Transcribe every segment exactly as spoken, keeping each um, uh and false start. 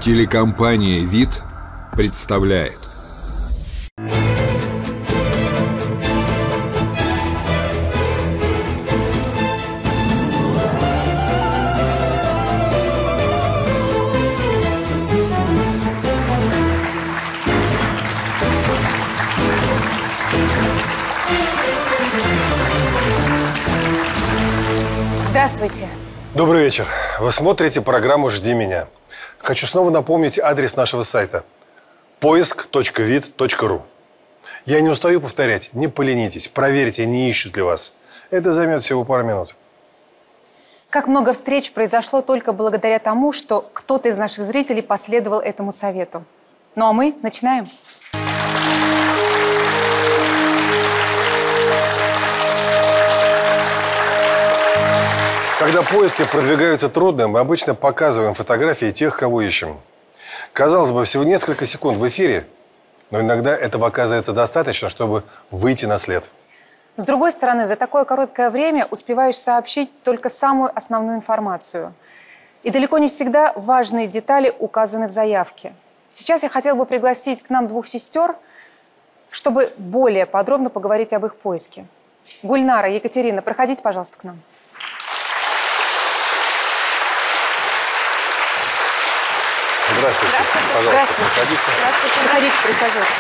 Телекомпания «Вид» представляет. Здравствуйте. Добрый вечер. Вы смотрите программу «Жди меня». Хочу снова напомнить адрес нашего сайта – поиск точка вид точка ру. Я не устаю повторять, не поленитесь, проверьте, не ищут ли вас. Это займет всего пару минут. Как много встреч произошло только благодаря тому, что кто-то из наших зрителей последовал этому совету. Ну а мы начинаем. Когда поиски продвигаются трудно, мы обычно показываем фотографии тех, кого ищем. Казалось бы, всего несколько секунд в эфире, но иногда этого оказывается достаточно, чтобы выйти на след. С другой стороны, за такое короткое время успеваешь сообщить только самую основную информацию. И далеко не всегда важные детали указаны в заявке. Сейчас я хотела бы пригласить к нам двух сестер, чтобы более подробно поговорить об их поиске. Гульнара, Екатерина, проходите, пожалуйста, к нам. Здравствуйте. Здравствуйте. Пожалуйста, Здравствуйте. проходите. Здравствуйте. Проходите, присаживайтесь.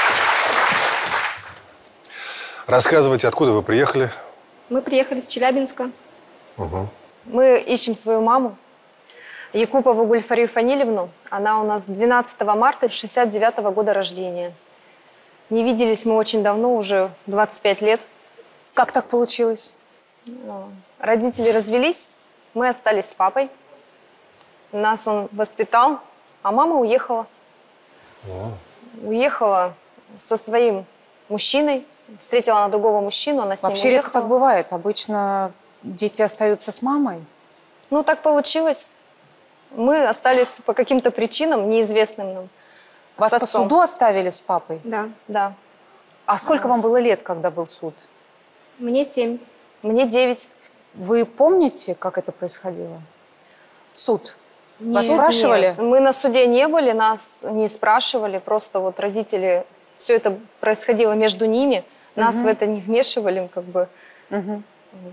Рассказывайте, откуда вы приехали? Мы приехали с Челябинска. Угу. Мы ищем свою маму, Якупову Гульфарию Фанилевну. Она у нас двенадцатого марта шестьдесят девятого года рождения. Не виделись мы очень давно, уже двадцать пять лет. Как так получилось? Родители развелись, мы остались с папой. Нас он воспитал, а мама уехала. О. Уехала со своим мужчиной. Встретила она другого мужчину, она с ним Вообще уехала. редко так бывает. Обычно дети остаются с мамой. Ну, так получилось. Мы остались по каким-то причинам, неизвестным нам. Вас по суду оставили с папой? Да. Да. А сколько вам было лет, когда был суд? Мне семь. Мне девять. Вы помните, как это происходило? Суд? Вас Нет, спрашивали? Нет, мы на суде не были, нас не спрашивали. Просто вот родители, все это происходило между ними. Нас Угу. в это не вмешивали, как бы. Угу.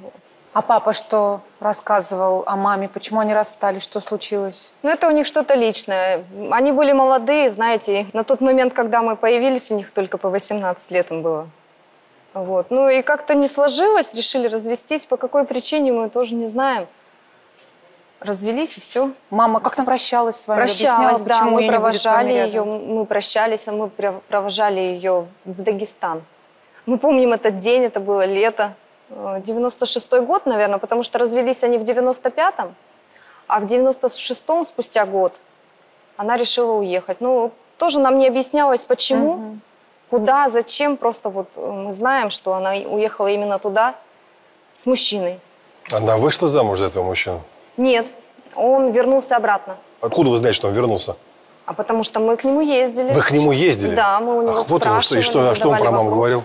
А папа что рассказывал о маме? Почему они расстались? Что случилось? Ну, это у них что-то личное. Они были молодые, знаете. На тот момент, когда мы появились, у них только по восемнадцать лет им было. Вот. Ну и как-то не сложилось, решили развестись. По какой причине, мы тоже не знаем. Развелись и все. Мама как-то прощалась с вами? Прощалась, Объясняла, да, почему мы ей не будет с вами провожали ее, рядом? мы прощались, а мы провожали ее в Дагестан. Мы помним этот день, это было лето, девяносто шестой год, наверное, потому что развелись они в девяносто пятом, а в девяносто шестом, спустя год, она решила уехать. Ну, тоже нам не объяснялось, почему, угу. куда, зачем, просто вот мы знаем, что она уехала именно туда с мужчиной. Она вышла замуж за этого мужчину? Нет, он вернулся обратно. Откуда вы знаете, что он вернулся? А потому что мы к нему ездили. Вы к нему ездили? Да, мы у него Ах, вот он что, и что, а что он про маму говорил?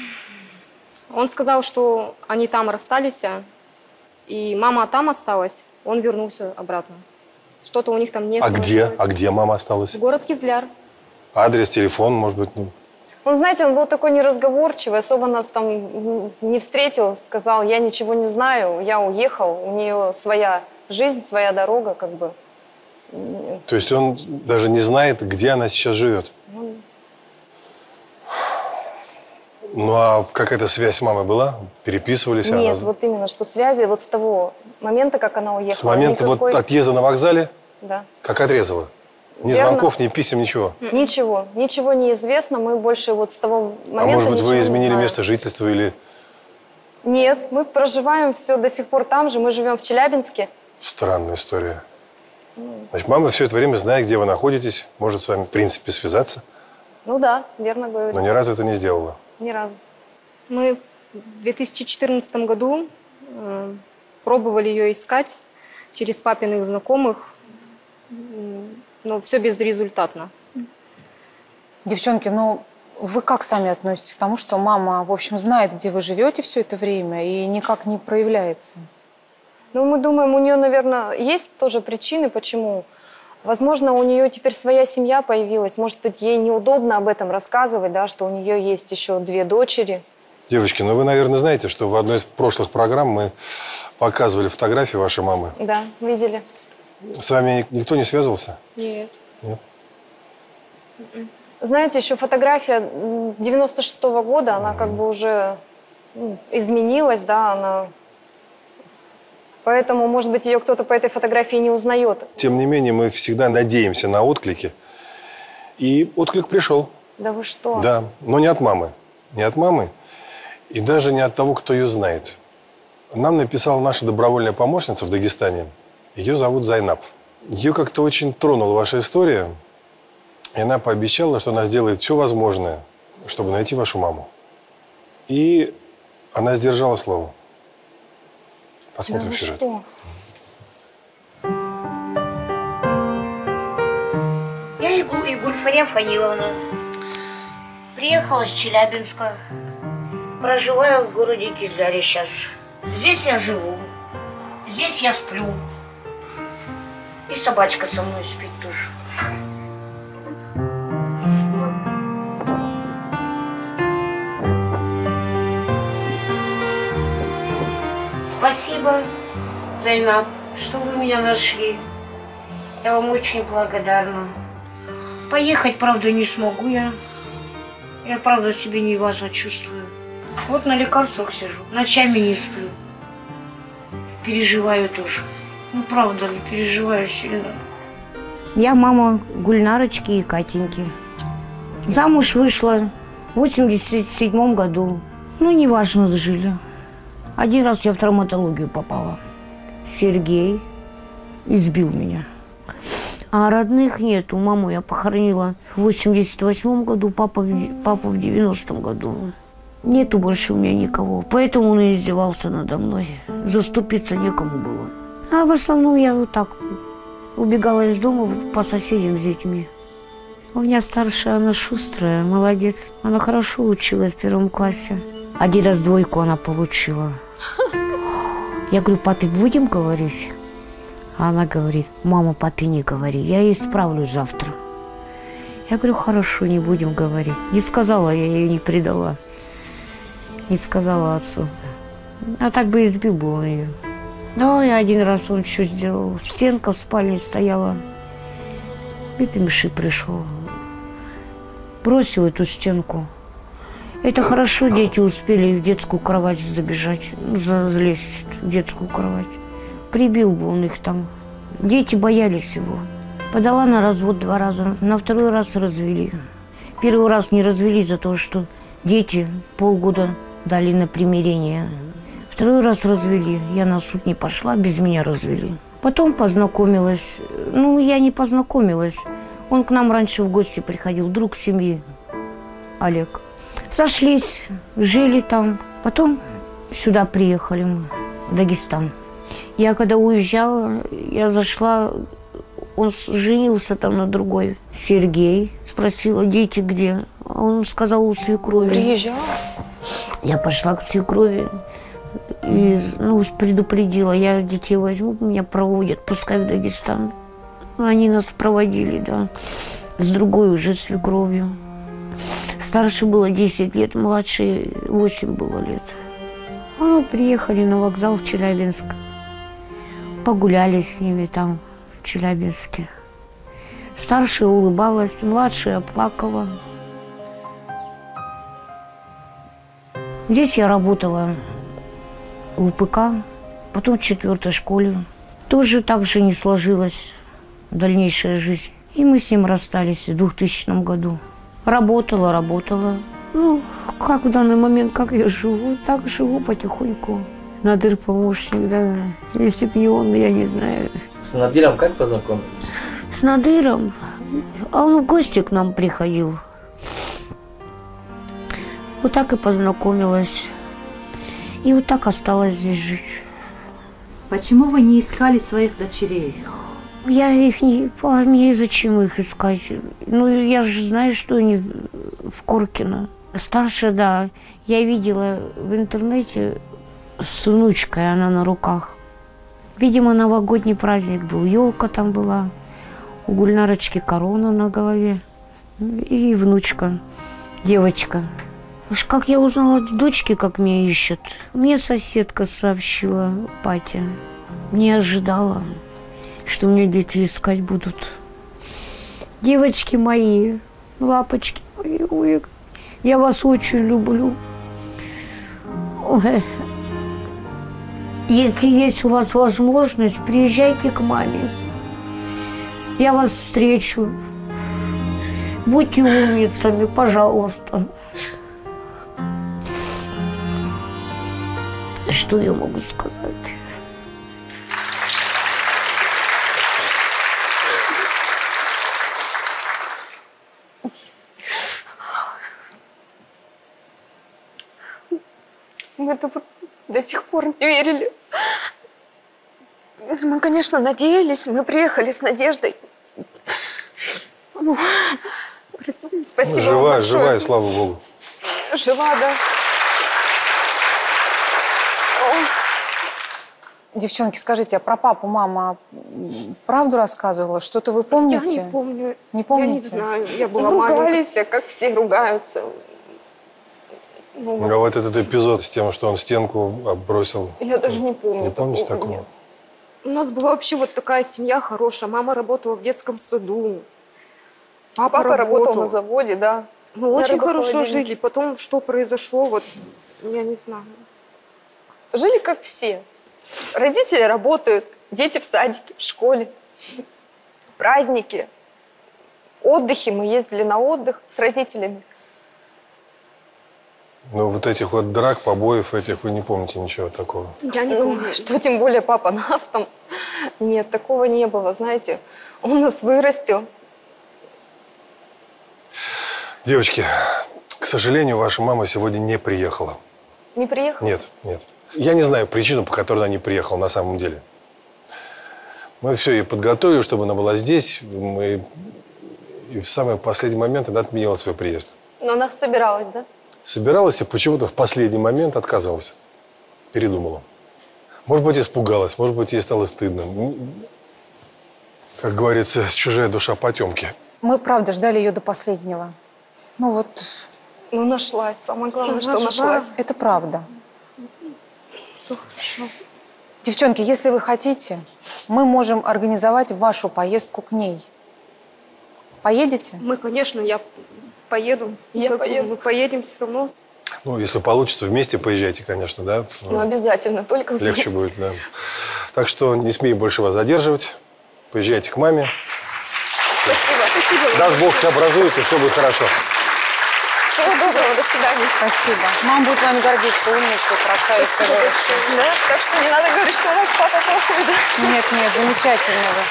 Он сказал, что они там расстались, и мама там осталась, он вернулся обратно. Что-то у них там не А где? сложилось. А где мама осталась? Город Кизляр. Адрес, телефон, может быть? Ну. Он, знаете, он был такой неразговорчивый, особо нас там не встретил, сказал, я ничего не знаю, я уехал, у нее своя жизнь, своя дорога, как бы. То есть он даже не знает, где она сейчас живет? Ну, ну а какая-то связь с мамой была? Переписывались? Нет, она... вот именно, что связи вот с того момента, как она уехала. С момента никакой... вот отъезда на вокзале? Да. Как отрезала? Ни Верно. звонков, ни писем, ничего? Ничего, ничего не известно, мы больше вот с того момента А может быть, ничего вы не изменили знаем. место жительства или... Нет, мы проживаем все до сих пор там же, мы живем в Челябинске. Странная история. Значит, мама все это время знает, где вы находитесь, может с вами, в принципе, связаться, Ну да, верно говорите. но ни разу это не сделала. Ни разу. Мы в две тысячи четырнадцатом году э, пробовали ее искать через папиных знакомых, но все безрезультатно. Девчонки, ну вы как сами относитесь к тому, что мама, в общем, знает, где вы живете все это время и никак не проявляется? Ну, мы думаем, у нее, наверное, есть тоже причины, почему Возможно, у нее теперь своя семья появилась. Может быть, ей неудобно об этом рассказывать, да, что у нее есть еще две дочери. Девочки, ну вы, наверное, знаете, что в одной из прошлых программ мы показывали фотографии вашей мамы. Да, видели. С вами никто не связывался? Нет. Нет? Знаете, еще фотография девяносто шестого года, она как бы уже ну, изменилась, да, она... Поэтому, может быть, ее кто-то по этой фотографии не узнает. Тем не менее, мы всегда надеемся на отклики. И отклик пришел. Да вы что? Да, но не от мамы. Не от мамы. И даже не от того, кто ее знает. Нам написала наша добровольная помощница в Дагестане. Ее зовут Зайнаб. Ее как-то очень тронула ваша история. И она пообещала, что она сделает все возможное, чтобы найти вашу маму. И она сдержала слово. Посмотрим да сюжет. Что? Я Игу, Игульфария Фаниловна. Приехала с Челябинска. Проживаю в городе Кизляре сейчас. Здесь я живу. Здесь я сплю. И собачка со мной спит тоже. Спасибо, Зайнаб, что вы меня нашли. Я вам очень благодарна. Поехать, правда, не смогу я. Я, правда, себя неважно чувствую. Вот на лекарствах сижу, ночами не сплю. Переживаю тоже. Ну, правда, переживаю сильно. Я мама Гульнарочки и Катеньки. Замуж вышла в восемьдесят седьмом году. Ну, неважно, жили. Один раз я в травматологию попала. Сергей избил меня. А родных нету. Маму я похоронила в восемьдесят восьмом году, папа в, папа в девяностом году. Нету больше у меня никого. Поэтому он и издевался надо мной. Заступиться некому было. А в основном я вот так убегала из дома по соседям с детьми. У меня старшая, она шустрая, молодец. Она хорошо училась в первом классе. Один раз двойку она получила. Я говорю, папе будем говорить? А она говорит, мама, папе не говори, я ей исправлю завтра. Я говорю, хорошо, не будем говорить. Не сказала, я ее не предала. Не сказала отцу. А так бы избил бы он ее. Ну, и один раз он что сделал? Стенка в спальне стояла. Пипимши пришел. Бросил эту стенку. Это хорошо, дети успели в детскую кровать забежать, залезть в детскую кровать. Прибил бы он их там. Дети боялись его. Подала на развод два раза, на второй раз развели. Первый раз не развели за то, что дети полгода дали на примирение. Второй раз развели. Я на суд не пошла, без меня развели. Потом познакомилась. Ну, я не познакомилась. Он к нам раньше в гости приходил, друг семьи, Олег. Сошлись, жили там. Потом сюда приехали мы, в Дагестан. Я когда уезжала, я зашла, он женился там на другой. Сергей. Спросила, дети где? Он сказал, у свекрови. Приезжала? Я пошла к свекрови и ну, предупредила, я детей возьму, меня проводят, пускай в Дагестан. Они нас проводили, да, с другой уже свекровью. Старше было десять лет, младше восемь было лет. Ну, приехали на вокзал в Челябинск. Погуляли с ними там, в Челябинске. Старшая улыбалась, младшая плакала. Здесь я работала в УПК, потом в четвертой школе. Тоже так же не сложилась дальнейшая жизнь. И мы с ним расстались в двухтысячном году. Работала, работала. Ну, как в данный момент, как я живу, так живу потихоньку. Надыр помощник, да. Если бы не он, я не знаю. С Надыром как познакомились? С Надыром? А он в гости к нам приходил. Вот так и познакомилась. И вот так осталась здесь жить. Почему вы не искали своих дочерей? Я их не... А мне зачем их искать? Ну, я же знаю, что они в Коркино. Старшая, да. Я видела в интернете с внучкой, она на руках. Видимо, новогодний праздник был, елка там была. У Гульнарочки корона на голове. И внучка, девочка. Уж как я узнала от дочки, как меня ищут. Мне соседка сообщила, Патя. Не ожидала, что меня дети искать будут. Девочки мои, лапочки мои, ой, я вас очень люблю. Ой. Если есть у вас возможность, приезжайте к маме. Я вас встречу. Будьте умницами, пожалуйста. Что я могу сказать? Мы до сих пор не верили. Мы, конечно, надеялись. Мы приехали с надеждой. Спасибо. Ну, живая, вам большое. живая, слава богу. Жива, да. Девчонки, скажите, а про папу мама правду рассказывала? Что-то вы помните? Я не помню. Не помните? Я не знаю. Я была маленькая, как все ругаются. Ну, а вот этот эпизод с тем, что он стенку оббросил. Я даже не помню. Не помните такого? такого? Нет. У нас была вообще вот такая семья хорошая. Мама работала в детском саду. Папа, Папа работал. работал на заводе, да. Мы очень хорошо жили. Потом, что произошло, вот я не знаю. Жили как все. Родители работают, дети в садике, в школе. Праздники, отдыхи. Мы ездили на отдых с родителями. Ну, вот этих вот драк, побоев этих вы не помните ничего такого? Я не помню. Что тем более папа нас там. Нет, такого не было, знаете. Он нас вырастил. Девочки, к сожалению, ваша мама сегодня не приехала. Не приехала? Нет, нет. Я не знаю причину, по которой она не приехала на самом деле. Мы все ей подготовили, чтобы она была здесь. Мы... И в самый последний момент она отменила свой приезд. Но она собиралась, да? Собиралась и почему-то в последний момент отказалась. Передумала. Может быть, испугалась, может быть, ей стало стыдно. Как говорится, чужая душа потемки. Мы, правда, ждали ее до последнего. Ну вот... Ну, нашлась. Самое главное, Она что жива. нашлась. Это правда. Все хорошо. Девчонки, если вы хотите, мы можем организовать вашу поездку к ней. Поедете? Мы, конечно, я поеду. Я Как бы поеду. Мы поедем все равно. Ну, если получится, вместе поезжайте, конечно, да? Ну, обязательно, только вместе. Легче будет, да. Так что не смею больше вас задерживать. Поезжайте к маме. Спасибо. Спасибо. Даст Бог, все образует, и все будет хорошо. Всего доброго, до свидания. Спасибо. Мама будет вами гордиться, умница, красавица выросла. Да, так что не надо говорить, что у нас папа плохой, да? Нет, нет, замечательно вы.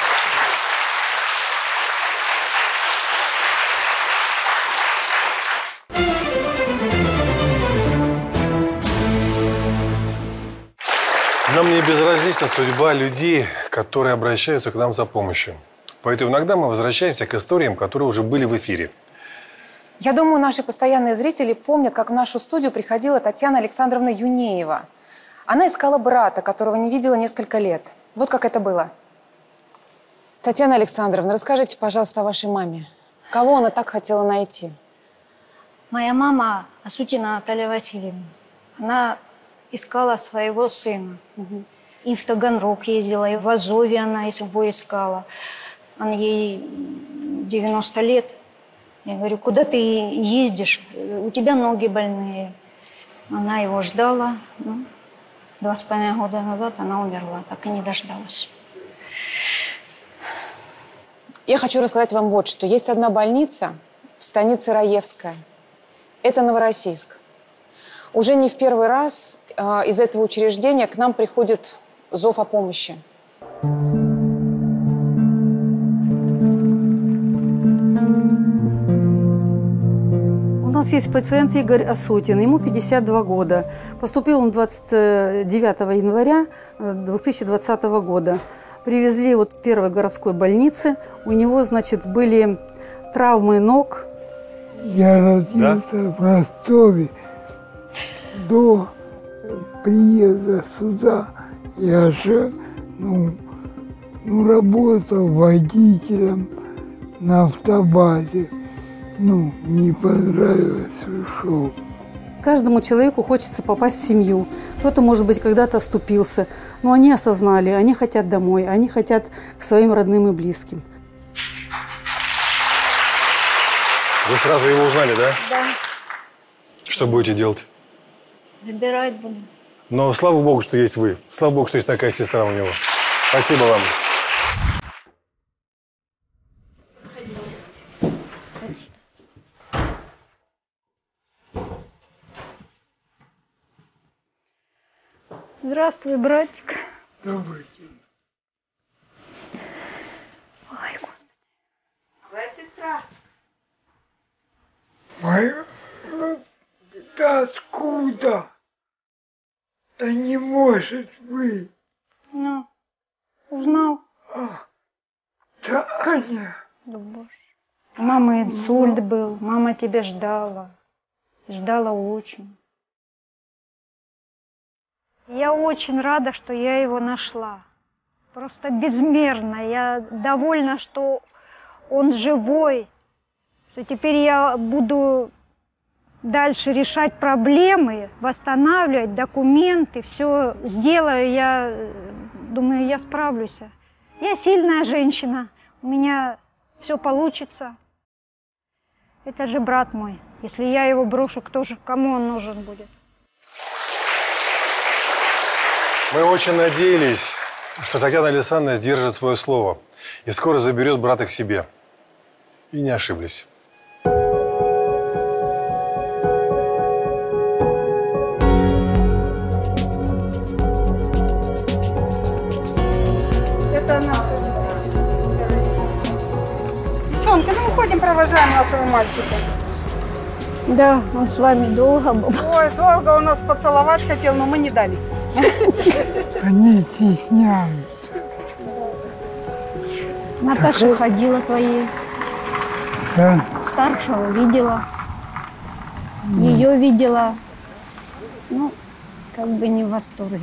Нам не безразлична судьба людей, которые обращаются к нам за помощью. Поэтому иногда мы возвращаемся к историям, которые уже были в эфире. Я думаю, наши постоянные зрители помнят, как в нашу студию приходила Татьяна Александровна Юнеева. Она искала брата, которого не видела несколько лет. Вот как это было. Татьяна Александровна, расскажите, пожалуйста, о вашей маме. Кого она так хотела найти? Моя мама, Асутина Наталья Васильевна, она искала своего сына. Угу. И в Таганрог ездила, и в Азове она его искала. Она ей девяносто лет. Я говорю, куда ты ездишь? У тебя ноги больные. Она его ждала. Ну, два с половиной года назад она умерла, так и не дождалась. Я хочу рассказать вам вот что. Есть одна больница в станице Раевская. Это Новороссийск. Уже не в первый раз э, из этого учреждения к нам приходит зов о помощи. У нас есть пациент Игорь Асутин, ему пятьдесят два года. Поступил он двадцать девятого января две тысячи двадцатого года. Привезли вот в первой городской больнице. У него, значит, были травмы ног. Я родился да? в Ростове. До приезда сюда я же ну, ну, работал водителем на автобазе. Ну, не понравилось, ушел. Каждому человеку хочется попасть в семью. Кто-то, может быть, когда-то оступился. Но они осознали, они хотят домой, они хотят к своим родным и близким. Вы сразу его узнали, да? Да. Что будете делать? Выбирать буду. Но слава богу, что есть вы. Слава богу, что есть такая сестра у него. Спасибо вам. Здравствуй, братик. Добрый день. Ой, Господи. Твоя сестра. Моя? Да откуда? Да не может быть. Ну, узнал? А, да Аня. Да боже. У мамы инсульт был, мама тебя ждала. Ждала очень. Я очень рада, что я его нашла. Просто безмерно. Я довольна, что он живой, что теперь я буду дальше решать проблемы, восстанавливать документы, все сделаю. Я думаю, я справлюсь. Я сильная женщина, у меня все получится. Это же брат мой. Если я его брошу, кто же, кому он нужен будет? Мы очень надеялись, что Татьяна Александровна сдержит свое слово и скоро заберет брата к себе. И не ошиблись. Это наша. Девчонки, ну уходим, провожаем нашего мальчика. Да, он с вами долго был. Ой, долго он нас поцеловать хотел, но мы не дались. Они стесняются. Наташа так... ходила твоей. Да. Старшего видела. Mm. Ее видела. Ну, как бы не в восторге.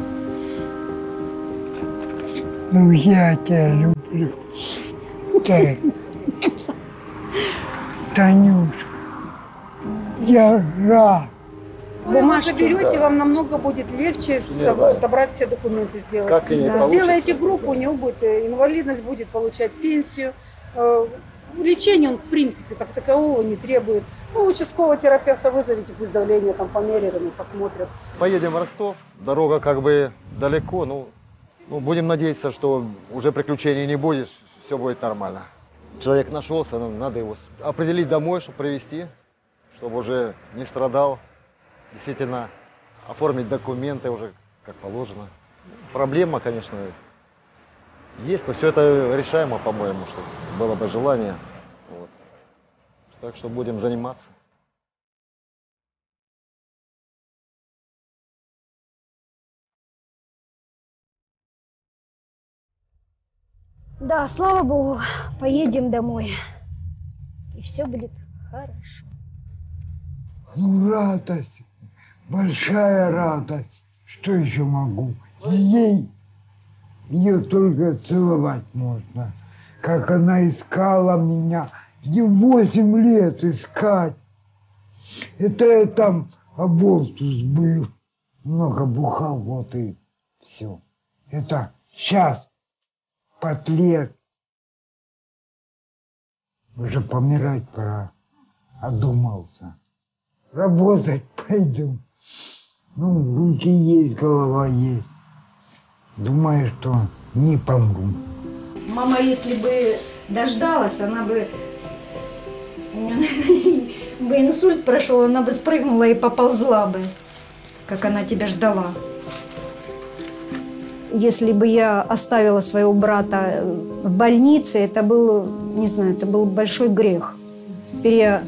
Ну, я тебя люблю. Так. Танюша. Я рад. Вы нас заберете, вам намного будет легче собрать все документы, сделать. Как и да. Сделаете группу, у него будет инвалидность, будет получать пенсию. Лечение он, в принципе, как такового не требует. Ну, участкового терапевта вызовите, пусть давление там померяет, и посмотрят. Поедем в Ростов, дорога как бы далеко, ну, ну, будем надеяться, что уже приключений не будет, все будет нормально. Человек нашелся, надо его определить домой, чтобы привезти, чтобы уже не страдал, действительно оформить документы уже как положено. Проблема, конечно, есть, но все это решаемо, по-моему, что было бы желание. Вот. Так что будем заниматься. Да, слава Богу, поедем домой. И все будет хорошо. Ну, радость, большая радость. Что еще могу? Ей, ее только целовать можно. Как она искала меня. Ей восемь лет искать. Это я там абортус был. Много бухал, вот и все. Это сейчас. Под лет. Уже помирать пора. Одумался. Работать пойду. Ну, руки есть, голова есть. Думаю, что не помру. Мама, если бы дождалась, она бы... У нее, наверное, бы инсульт прошел, она бы спрыгнула и поползла бы, как она тебя ждала. Если бы я оставила своего брата в больнице, это был, не знаю, это был большой грех. Теперь я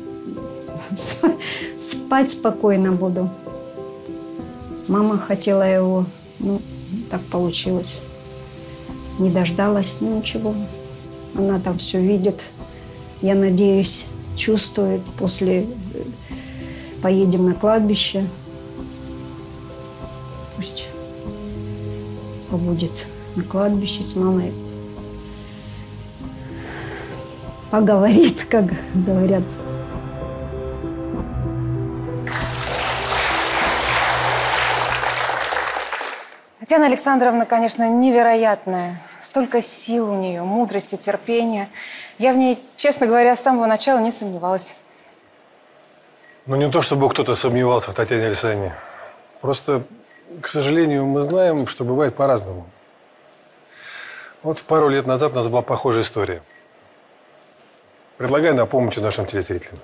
спать спокойно буду. Мама хотела его, ну, так получилось. Не дождалась, ну ничего. Она там все видит. Я надеюсь, чувствует. После поедем на кладбище. Пусть побудет на кладбище с мамой. поговорит, как говорят. Татьяна Александровна, конечно, невероятная. Столько сил у нее, мудрости, терпения. Я в ней, честно говоря, с самого начала не сомневалась. Ну, не то, чтобы кто-то сомневался в Татьяне Александровне. Просто, к сожалению, мы знаем, что бывает по-разному. Вот пару лет назад у нас была похожая история. Предлагаю напомнить нашим телезрителям.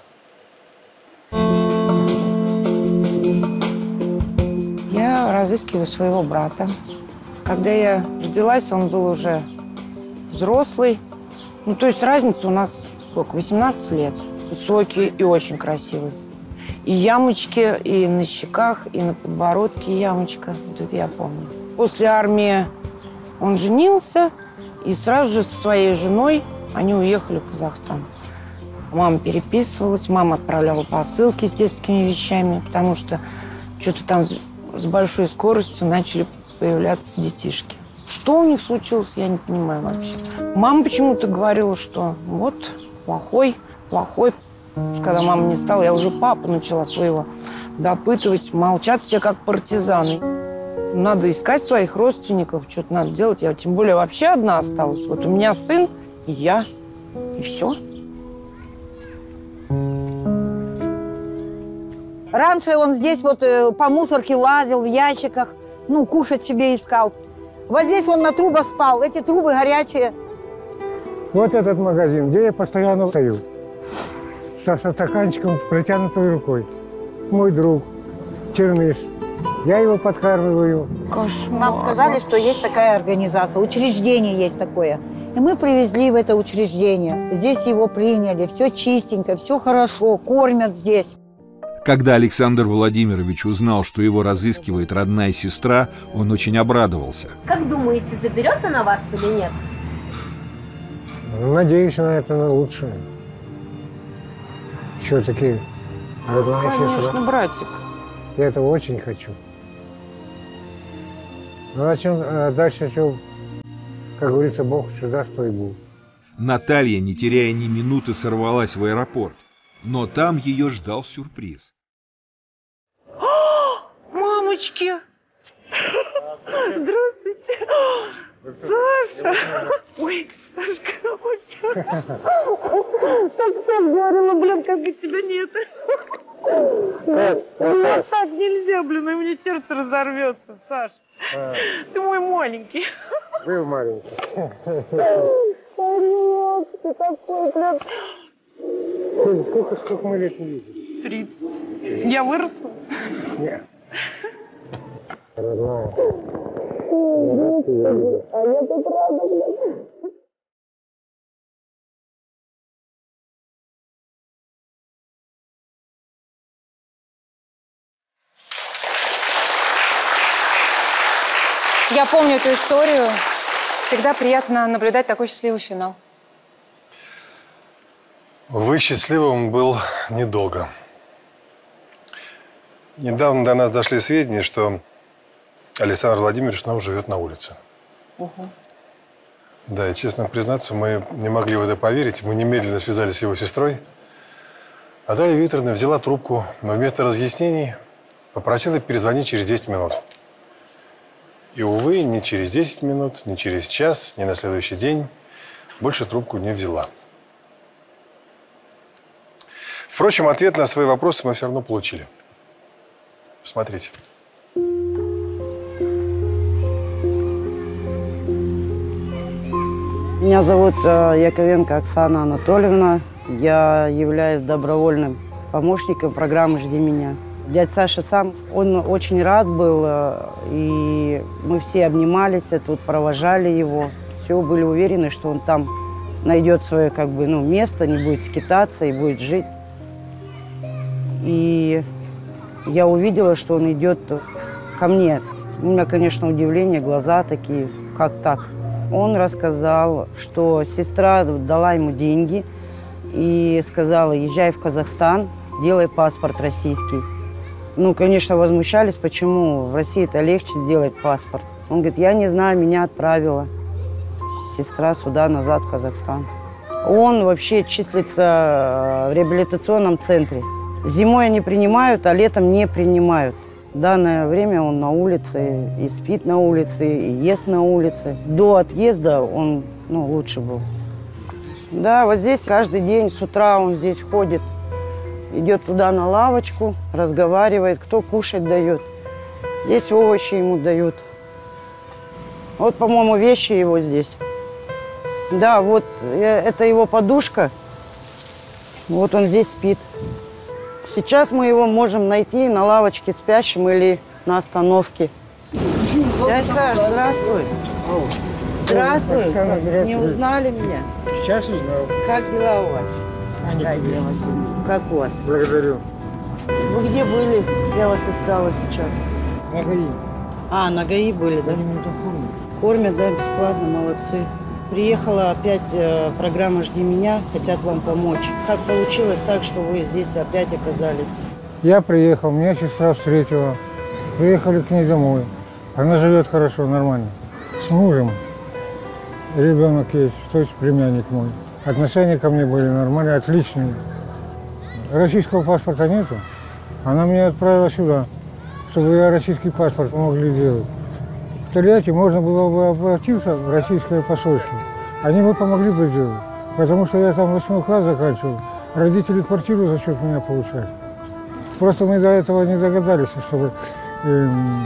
Я разыскиваю своего брата. Когда я родилась, он был уже взрослый. Ну, то есть разница у нас сколько? восемнадцать лет. Высокий и очень красивый. И ямочки, и на щеках, и на подбородке ямочка. Вот это я помню. После армии он женился, и сразу же со своей женой они уехали в Казахстан. Мама переписывалась, мама отправляла посылки с детскими вещами, потому что что-то там с большой скоростью начали появляться детишки. Что у них случилось, я не понимаю вообще. Мама почему-то говорила, что вот, плохой, плохой. Когда мама не стала, я уже папу начала своего допытывать. Молчат все как партизаны. Надо искать своих родственников, что-то надо делать. Я тем более вообще одна осталась. Вот у меня сын, и я, и все. Раньше он здесь вот по мусорке лазил, в ящиках, ну, кушать себе искал. Вот здесь он на трубах спал, эти трубы горячие. Вот этот магазин, где я постоянно стою. Со, со стаканчиком, протянутой рукой. Мой друг, Черныш. Я его подкармливаю. Кошмар. Нам сказали, что есть такая организация, учреждение есть такое. И мы привезли в это учреждение. Здесь его приняли, все чистенько, все хорошо, кормят здесь. Когда Александр Владимирович узнал, что его разыскивает родная сестра, он очень обрадовался. Как думаете, заберет она вас или нет? Надеюсь на это, на лучшее. Все-таки родная Конечно, сестра. Конечно, братик. Я этого очень хочу. Ну, а чем, а дальше что, как говорится, Бог сюда, что и будет. Наталья, не теряя ни минуты, сорвалась в аэропорт. Но там ее ждал сюрприз. Мамочки! Здравствуйте! Саша! Ой, Сашка, так сам говорила, блин, как бы тебя нет. Нет, так нельзя, блин, и мне сердце разорвется, Саш. Ты мой маленький. Вы маленький. Орёк, ты такой, блин. Сколько, сколько мы лет не видели? тридцать. Я выросла? Нет. Родная. А я тут рада, блин. Я помню эту историю. Всегда приятно наблюдать такой счастливый финал. Вы счастливым был недолго. Недавно до нас дошли сведения, что Александр Владимирович снова живет на улице. Угу. Да, и честно признаться, мы не могли в это поверить. Мы немедленно связались с его сестрой. Наталья Викторовна взяла трубку, но вместо разъяснений попросила перезвонить через десять минут. И, увы, ни через десять минут, ни через час, ни на следующий день больше трубку не взяла. Впрочем, ответ на свои вопросы мы все равно получили. Смотрите. Меня зовут Яковенко Оксана Анатольевна. Я являюсь добровольным помощником программы «Жди меня». Дядя Саша сам, он очень рад был, и мы все обнимались, тут провожали его. Все были уверены, что он там найдет свое как бы, ну, место, не будет скитаться и будет жить. И я увидела, что он идет ко мне. У меня, конечно, удивление, глаза такие, как так? Он рассказал, что сестра дала ему деньги и сказала: езжай в Казахстан, делай паспорт российский. Ну, конечно, возмущались, почему в России это легче сделать паспорт. Он говорит: я не знаю, меня отправила сестра сюда, назад, в Казахстан. Он вообще числится в реабилитационном центре. Зимой они принимают, а летом не принимают. В данное время он на улице, и спит на улице, и ест на улице. До отъезда он ну, лучше был. Да, вот здесь каждый день с утра он здесь ходит. Идет туда на лавочку, разговаривает, кто кушать дает. Здесь овощи ему дают. Вот, по-моему, вещи его здесь. Да, вот это его подушка. Вот он здесь спит. Сейчас мы его можем найти на лавочке спящим или на остановке. Дядя Саш, здравствуй. Здравствуй. Здравствуй. Не узнали меня? Сейчас узнал. Как дела у вас? Они Как у вас? Благодарю. Вы где были? Я вас искала сейчас. На ГАИ. А, на ГАИ были, да? Они меня там кормят. Кормят, да, бесплатно, молодцы. Приехала опять э, программа «Жди меня», хотят вам помочь. Как получилось так, что вы здесь опять оказались? Я приехал, меня сестра встретила. Приехали к ней домой. Она живет хорошо, нормально. С мужем. Ребенок есть, то есть племянник мой. Отношения ко мне были нормальные, отличные. Российского паспорта нету. Она меня отправила сюда, чтобы я российский паспорт могли сделать. В Тольятти можно было бы обратиться в российское посольство. Они бы помогли бы сделать. Потому что я там восьмой класс заканчивал. Родители квартиру за счет меня получали. Просто мы до этого не догадались, чтобы эм,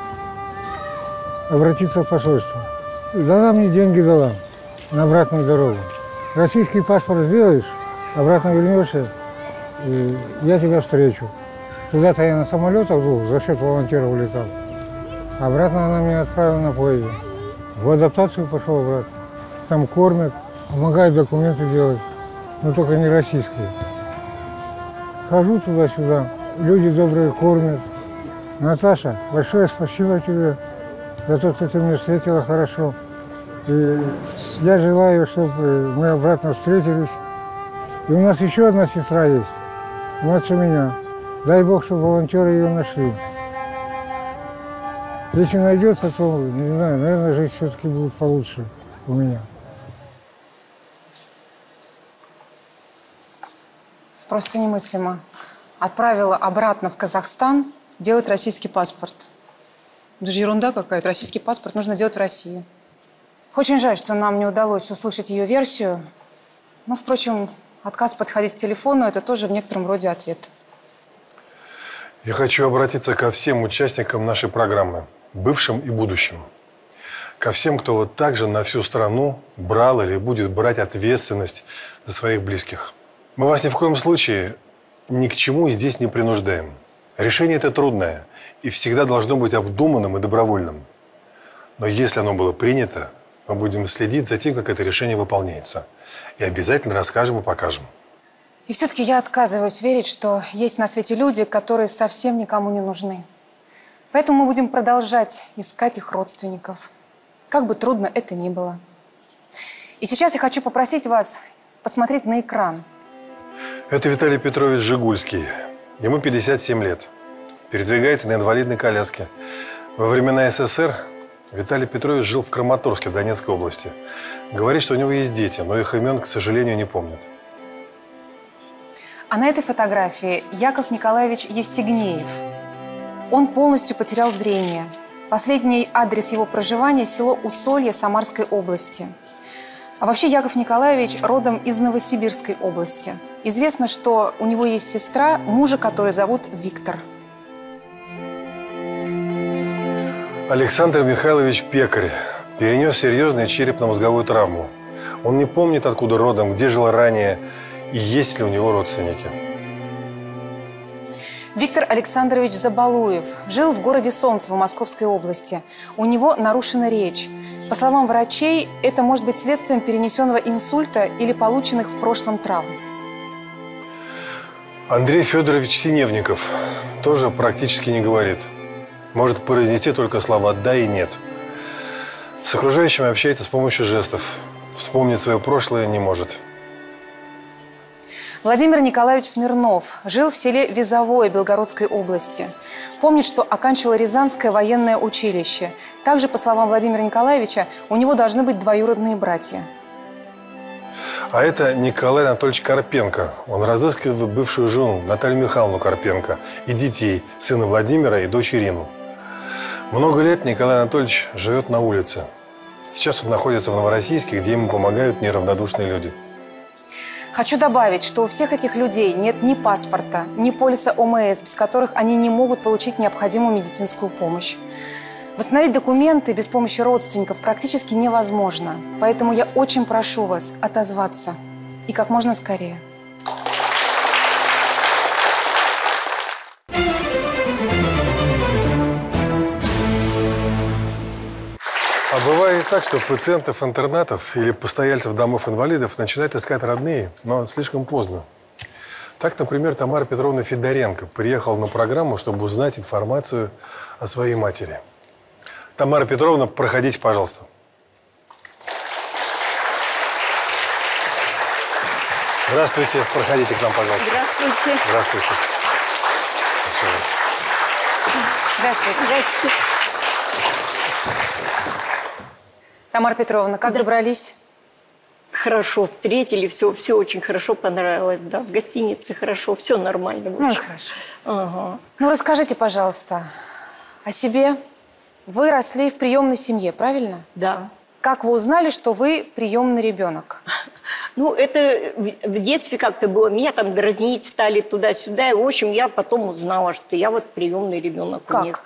обратиться в посольство. Она мне деньги дала на обратную дорогу. Российский паспорт сделаешь, обратно вернешься, и я тебя встречу. Туда-то я на самолетах двух за счет волонтеров улетал. Обратно она меня отправила на поезде. В адаптацию пошел обратно. Там кормят, помогают документы делать, но только не российские. Хожу туда-сюда, люди добрые кормят. Наташа, большое спасибо тебе за то, что ты меня встретила хорошо. И я желаю, чтобы мы обратно встретились. И у нас еще одна сестра есть, младше меня. Дай Бог, чтобы волонтеры ее нашли. Если найдется, то, не знаю, наверное, жизнь все-таки будет получше у меня. Просто немыслимо. Отправила обратно в Казахстан делать российский паспорт. Даже ерунда какая-то. Российский паспорт нужно делать в России. Очень жаль, что нам не удалось услышать ее версию. Но, впрочем, отказ подходить к телефону – это тоже в некотором роде ответ. Я хочу обратиться ко всем участникам нашей программы, бывшим и будущим. Ко всем, кто вот так же на всю страну брал или будет брать ответственность за своих близких. Мы вас ни в коем случае ни к чему здесь не принуждаем. Решение это трудное и всегда должно быть обдуманным и добровольным. Но если оно было принято, мы будем следить за тем, как это решение выполняется. И обязательно расскажем и покажем. И все-таки я отказываюсь верить, что есть на свете люди, которые совсем никому не нужны. Поэтому мы будем продолжать искать их родственников, как бы трудно это ни было. И сейчас я хочу попросить вас посмотреть на экран. Это Виталий Петрович Жигульский. Ему пятьдесят семь лет. Передвигается на инвалидной коляске. Во времена СССР Виталий Петрович жил в Краматорске, Донецкой области. Говорит, что у него есть дети, но их имен, к сожалению, не помнит. А на этой фотографии Яков Николаевич Евстигнеев. Он полностью потерял зрение. Последний адрес его проживания – село Усолье Самарской области. А вообще Яков Николаевич родом из Новосибирской области. Известно, что у него есть сестра, мужа которой зовут Виктор. Александр Михайлович Пекарь перенес серьезную черепно-мозговую травму. Он не помнит, откуда родом, где жил ранее и есть ли у него родственники. Виктор Александрович Забалуев жил в городе Солнцево Московской области. У него нарушена речь. По словам врачей, это может быть следствием перенесенного инсульта или полученных в прошлом травм. Андрей Федорович Синевников тоже практически не говорит. Может произнести только слова «да» и «нет». С окружающими общается с помощью жестов. Вспомнить свое прошлое не может. Владимир Николаевич Смирнов жил в селе Визовое Белгородской области. Помнит, что оканчивал Рязанское военное училище. Также, по словам Владимира Николаевича, у него должны быть двоюродные братья. А это Николай Анатольевич Карпенко. Он разыскивает бывшую жену Наталью Михайловну Карпенко и детей, сына Владимира и дочь Ирину. Много лет Николай Анатольевич живет на улице. Сейчас он находится в Новороссийске, где ему помогают неравнодушные люди. Хочу добавить, что у всех этих людей нет ни паспорта, ни полиса О М С, без которых они не могут получить необходимую медицинскую помощь. Восстановить документы без помощи родственников практически невозможно. Поэтому я очень прошу вас отозваться. И как можно скорее. А бывает так, что пациентов интернатов или постояльцев домов инвалидов начинают искать родные, но слишком поздно. Так, например, Тамара Петровна Федоренко приехала на программу, чтобы узнать информацию о своей матери. Тамара Петровна, проходите, пожалуйста. Здравствуйте, проходите к нам, пожалуйста. Здравствуйте. Здравствуйте. Здравствуйте. Здравствуйте. Тамара Петровна, как да. добрались? Хорошо встретили, все, все очень хорошо понравилось, да, в гостинице хорошо, все нормально. Ну, хорошо. Ага. Ну, расскажите, пожалуйста, о себе. Вы росли в приемной семье, правильно? Да. Как вы узнали, что вы приемный ребенок? Ну, это в детстве как-то было. Меня там дразнить стали туда-сюда. И, в общем, я потом узнала, что я вот приемный ребенок у них.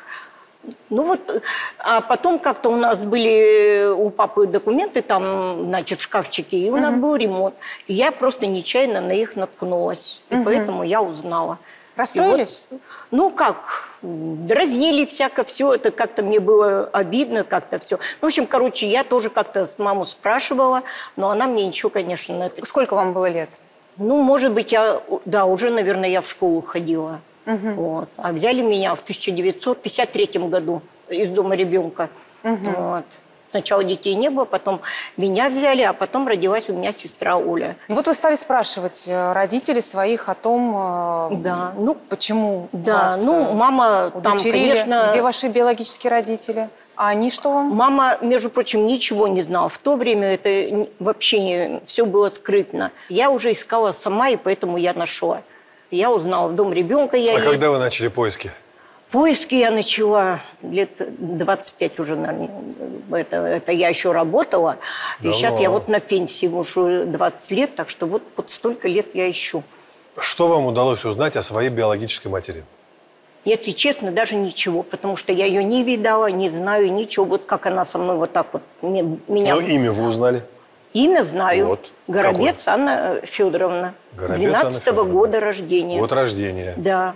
Ну вот, а потом как-то у нас были у папы документы там, значит, в шкафчике, и у нас был ремонт. И я просто нечаянно на них наткнулась. И поэтому я узнала. Расстроились? Вот, ну как, дразнили всяко, все, это как-то мне было обидно, как-то все. В общем, короче, я тоже как-то маму спрашивала, но она мне ничего, конечно, на это... Сколько вам было лет? Ну, может быть, я, да, уже, наверное, я в школу ходила. Угу. Вот. А взяли меня в тысяча девятьсот пятьдесят третьем году из дома ребенка. Угу. Вот. Сначала детей не было, потом меня взяли, а потом родилась у меня сестра Оля. Ну вот вы стали спрашивать родителей своих о том, да. ну, почему да. вас ну, мама удочерили, там, конечно... где ваши биологические родители? А они что вам? Мама, между прочим, ничего не знала. В то время это вообще не, все было скрытно. Я уже искала сама, и поэтому я нашла. Я узнала в дом ребенка. Я а ей... когда вы начали поиски? Поиски я начала лет двадцать пять уже, наверное. Это, это я еще работала. Давно. И сейчас я вот на пенсии уже двадцать лет, так что вот, вот столько лет я ищу. Что вам удалось узнать о своей биологической матери? Если честно, даже ничего, потому что я ее не видала, не знаю, ничего. Вот как она со мной вот так вот меня... Ну, имя вы узнали? Имя знаю. Вот. Горобец Какое? Анна Федоровна. двенадцатого года рождения. Год рождения. Да.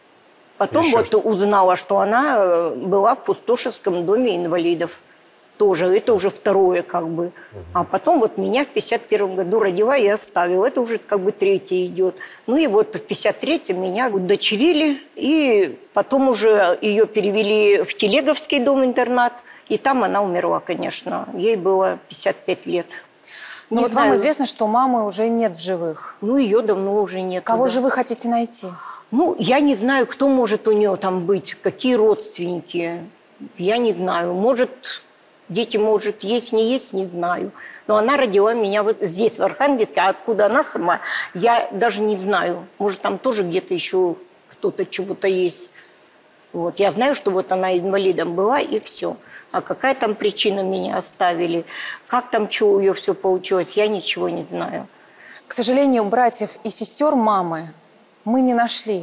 Потом Еще вот что? узнала, что она была в Пустошевском доме инвалидов. Тоже. Это уже второе как бы. Угу. А потом вот меня в пятьдесят первом году родила и оставила. Это уже как бы третье идет. Ну и вот в пятьдесят третьем меня удочерили. И потом уже ее перевели в Телеговский дом-интернат. И там она умерла, конечно. Ей было пятьдесят пять лет. Ну вот знаю. Вам известно, что мамы уже нет в живых. Ну ее давно уже нет. Кого да. же вы хотите найти? Ну, я не знаю, кто может у нее там быть, какие родственники. Я не знаю. Может, дети, может, есть, не есть, не знаю. Но она родила меня вот здесь, в Архангельске. А откуда она сама, я даже не знаю. Может, там тоже где-то еще кто-то чего-то есть. Вот. Я знаю, что вот она инвалидом была, и все. А какая там причина меня оставили, как там, что у ее все получилось, я ничего не знаю. К сожалению, братьев и сестер мамы мы не нашли.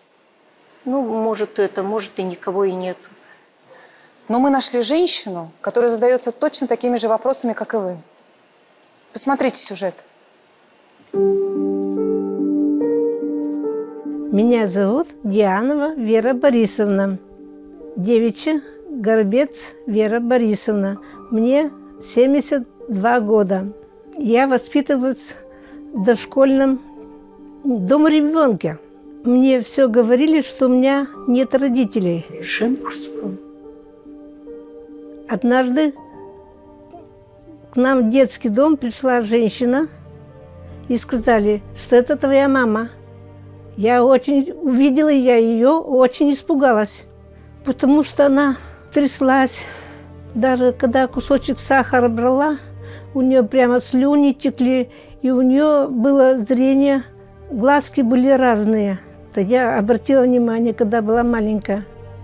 Ну, может, это, может, и никого и нет. Но мы нашли женщину, которая задается точно такими же вопросами, как и вы. Посмотрите сюжет. Меня зовут Дианова Вера Борисовна. Девичья Горобец Вера Борисовна. Мне семьдесят два года. Я воспитывалась в дошкольном доме ребенка. Мне все говорили, что у меня нет родителей. Шимбургском. Однажды к нам в детский дом пришла женщина и сказали, что это твоя мама. Я очень увидела, я ее очень испугалась, потому что она тряслась. Даже когда кусочек сахара брала, у нее прямо слюни текли, и у нее было зрение, глазки были разные. Это я обратила внимание, когда была маленькая.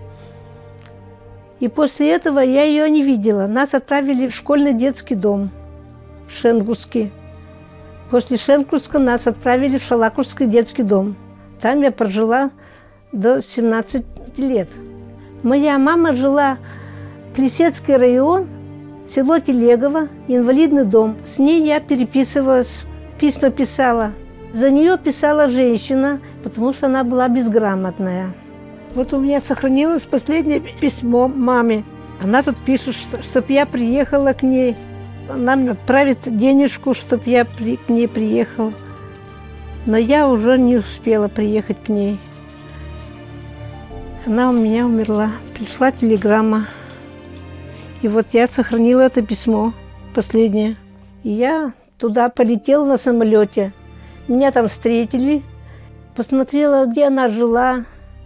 И после этого я ее не видела. Нас отправили в школьный детский дом Шенкурский. После Шенкурска нас отправили в Шалакурский детский дом. Там я прожила до семнадцати лет. Моя мама жила Плесецкий район, село Телегово, инвалидный дом. С ней я переписывалась, письма писала. За нее писала женщина, потому что она была безграмотная. Вот у меня сохранилось последнее письмо маме. Она тут пишет, чтобы я приехала к ней. Она мне отправит денежку, чтобы я при, к ней приехала. Но я уже не успела приехать к ней. Она у меня умерла. Пришла телеграмма. И вот я сохранила это письмо, последнее. И я туда полетела на самолете. Меня там встретили. Посмотрела, где она жила.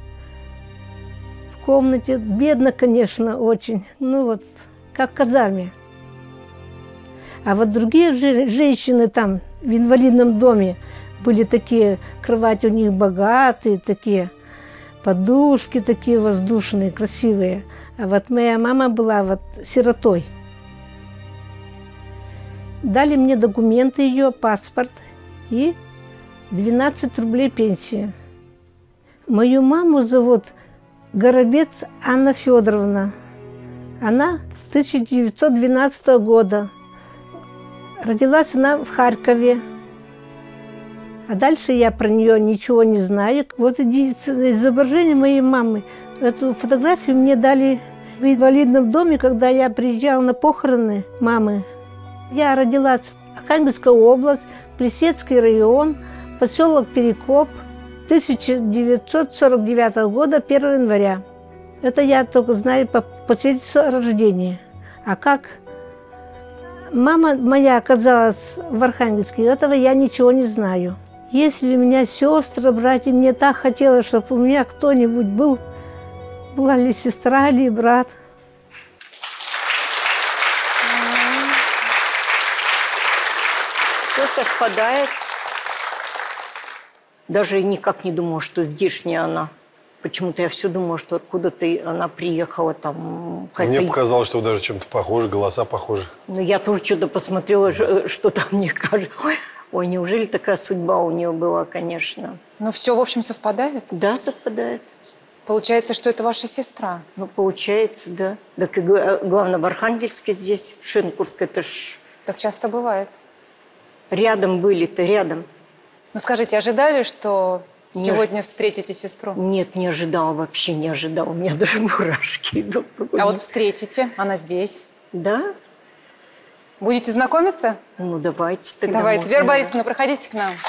В комнате. Бедно, конечно, очень. Ну вот, как в казарме. А вот другие же, женщины там в инвалидном доме были такие, кровати у них богатые, такие подушки такие воздушные, красивые. А вот моя мама была вот сиротой. Дали мне документы ее, паспорт и двенадцать рублей пенсии. Мою маму зовут Горобец Анна Федоровна. Она с тысяча девятьсот двенадцатого года. Родилась она в Харькове. А дальше я про нее ничего не знаю. Вот изображение моей мамы. Эту фотографию мне дали в инвалидном доме, когда я приезжала на похороны мамы. Я родилась в Архангельской области, Плесецкий район, поселок Перекоп, тысяча девятьсот сорок девятого года, первого января. Это я только знаю по, по свидетельству о рождении. А как мама моя оказалась в Архангельске, этого я ничего не знаю. Если у меня сестры, братья, мне так хотелось, чтобы у меня кто-нибудь был, была ли сестра, или брат. Все совпадает. Даже никак не думала, что здешняя она. Почему-то я все думала, что откуда-то она приехала там. Мне показалось, что вы даже чем-то похожи, голоса похожи. Ну, я тоже что-то посмотрела, что там мне кажется. Ой, ой, неужели такая судьба у нее была, конечно. Ну, все, в общем, совпадает? Да, совпадает. Получается, что это ваша сестра? Ну, получается, да. Так и главное, в Архангельске здесь, Шенкурск, это ж... Так часто бывает. Рядом были-то, рядом. Ну, скажите, ожидали, что не сегодня встретите сестру? Нет, не ожидала, вообще не ожидала. У меня даже мурашки идут. А вот встретите, она здесь. Да? Будете знакомиться? Ну, давайте тогда. Давайте. можно. Вера Борисовна, проходите к нам.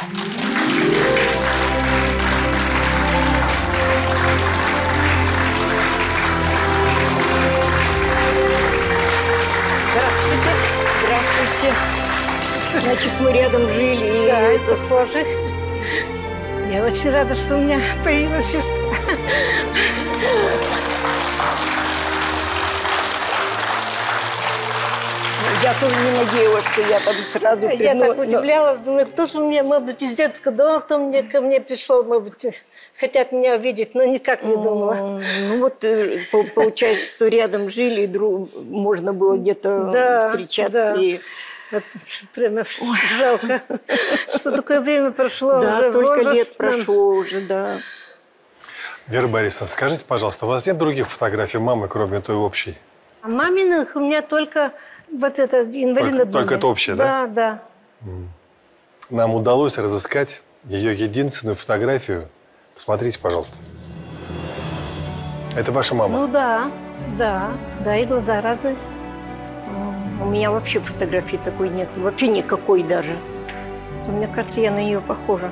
Здравствуйте. Здравствуйте. Значит, мы рядом жили. Да, и это тоже. Я очень рада, что у меня появилась сестра. Я тоже не надеялась, что я там сразу... Я приду, так но... удивлялась, думаю, кто же мне, может быть, из детского дома, кто мне, ко мне пришел, может быть, хотят меня увидеть, но никак не думала. Ну вот, получается, что рядом жили, и друг... можно было где-то да, встречаться. Да. И... Вот, прямо Ой. жалко, что такое время прошло. Да, уже столько возраст лет прошло уже, да. Вера Борисовна, скажите, пожалуйста, у вас нет других фотографий мамы, кроме той общей? А маминых у меня только вот это инвалидное Только, только это общее, да? Да, да. Нам удалось разыскать ее единственную фотографию. Посмотрите, пожалуйста. Это ваша мама? Ну да, да, да, и глаза разные. У меня вообще фотографии такой нет, вообще никакой даже. Но мне кажется, я на нее похожа.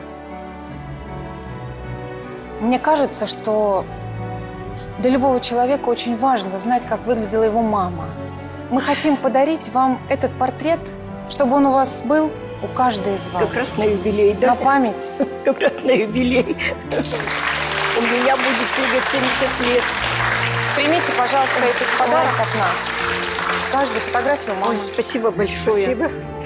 Мне кажется, что для любого человека очень важно знать, как выглядела его мама. Мы хотим подарить вам этот портрет, чтобы он у вас был, у каждой из вас. Как раз на юбилей, да? На память. Как раз на юбилей. У меня будет через семьдесят лет. Примите, пожалуйста, этот подарок от нас. Каждую фотографию мамы. Ой, спасибо большое. Спасибо.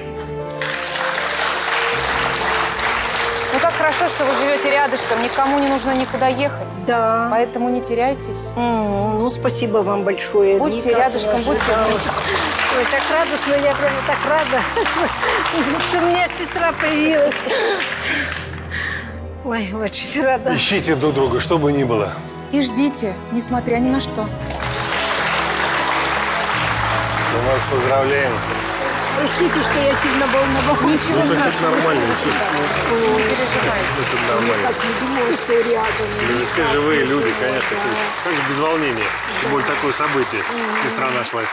хорошо, что вы живете рядышком, никому не нужно никуда ехать. Да. Поэтому не теряйтесь. Mm, ну, спасибо вам большое. Будьте Никак рядышком, будьте вместе. Ой, так радостно, я прямо так рада, что у меня сестра появилась. Ой, очень рада. Ищите друг друга, что бы ни было. И ждите, несмотря ни на что. Мы вас поздравляем. Простите, что я сильно волновалась. Ничего ну, страшного. Это нормально. Не переживайте. Это нормально. Я так не думала, что рядом. Мы все живые люди, конечно. Как же без волнения. Тем более такое событие. Сестра нашлась.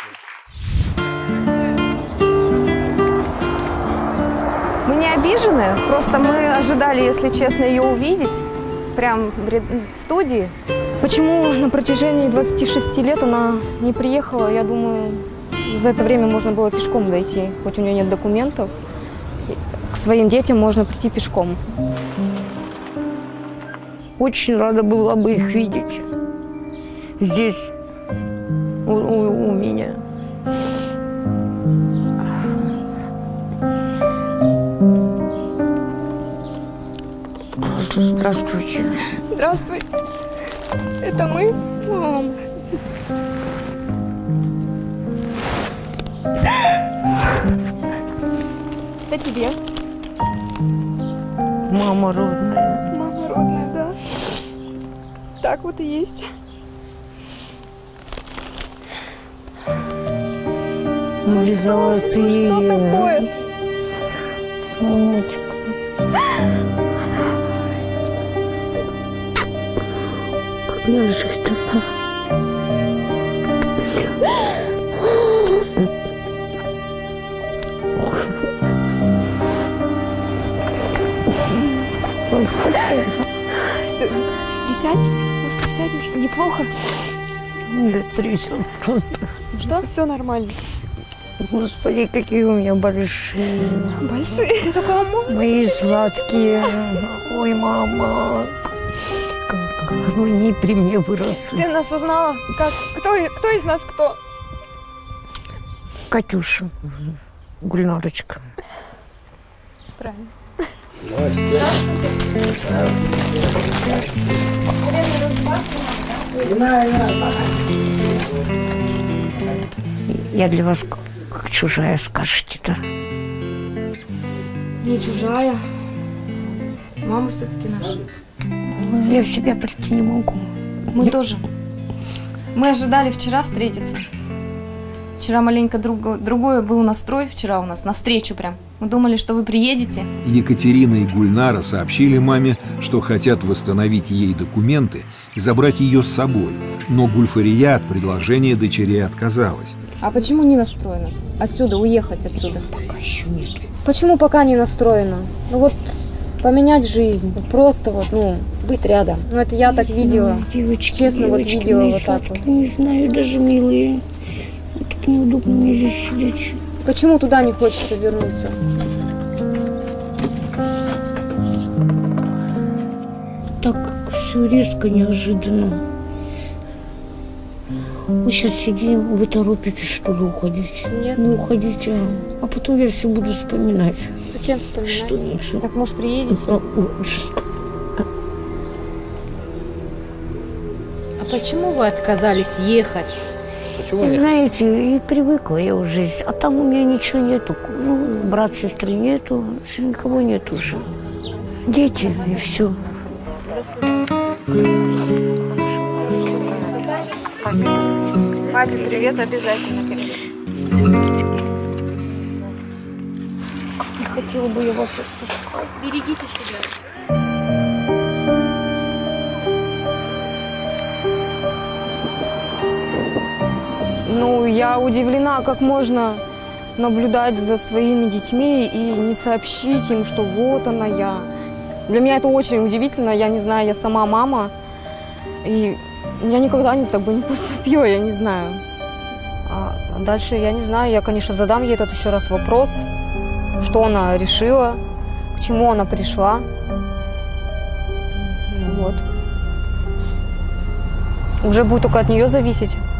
Мы не обижены, просто мы ожидали, если честно, ее увидеть прямо в студии. Почему на протяжении двадцати шести лет она не приехала, я думаю, за это время можно было пешком дойти. Хоть у нее нет документов, к своим детям можно прийти пешком. Очень рада была бы их видеть здесь, у, у, у меня. Здравствуйте. Здравствуй. Это мы, мам. Это тебе. Мама родная. Мама родная, да. Так вот и есть. Мои золотые. Что такое? Мамочка. Я же такая. Все, присядь. Может, присядешь? Неплохо? Я трясет просто. Что? Все нормально. Господи, какие у меня большие. Большие? Такая мама. Мои сладкие. Ой, мама. Как они при мне выросли. Ты нас узнала? Как? Кто, кто из нас кто? Катюша. Гульнарочка. Правильно. Я для вас как чужая, скажете-то. Не чужая. Мама все-таки наша. Я в себя прийти не могу. Мы тоже. Мы ожидали вчера встретиться. Вчера маленько друг, другой был настрой вчера у нас, навстречу прям. Мы думали, что вы приедете. Екатерина и Гульнара сообщили маме, что хотят восстановить ей документы и забрать ее с собой. Но Гульфария от предложения дочерей отказалась. А почему не настроена? Отсюда, уехать отсюда? Пока еще нет. Почему пока не настроена? Ну вот поменять жизнь, просто вот, ну, быть рядом. Ну это я так видела. Девочки, честно, девочки, вот видела вот сладкие, так вот. Не знаю, даже милые. Вот так неудобно мне здесь сидеть. Почему туда не хочется вернуться? Так все резко, неожиданно. Мы сейчас сидим, вы торопитесь, что ли, уходить? Нет. Ну, уходите. А потом я все буду вспоминать. Зачем вспоминать? Что значит? Так, может, приедете? А почему вы отказались ехать? Почему знаете, и привыкла я уже здесь. А там у меня ничего нету. Ну, брат, сестры нету, никого нету уже. Дети, и все. Папе привет, обязательно передай. Не хотела бы я вас отпускать. Берегите себя. Ну, я удивлена, как можно наблюдать за своими детьми и не сообщить им, что вот она я. Для меня это очень удивительно, я не знаю, я сама мама, и я никогда не так бы не поступила, я не знаю. А дальше я не знаю, я, конечно, задам ей этот еще раз вопрос, что она решила, к чему она пришла. Вот. Уже будет только от нее зависеть.